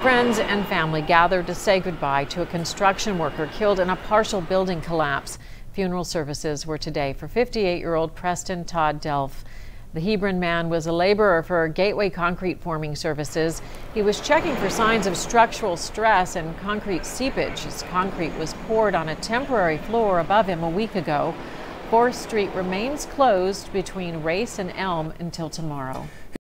Friends and family gathered to say goodbye to a construction worker killed in a partial building collapse. Funeral services were today for 58-year-old Preston Todd Delph. The Hebron man was a laborer for Gateway Concrete Forming Services. He was checking for signs of structural stress and concrete seepage as concrete was poured on a temporary floor above him a week ago. 4th Street remains closed between Race and Elm until tomorrow.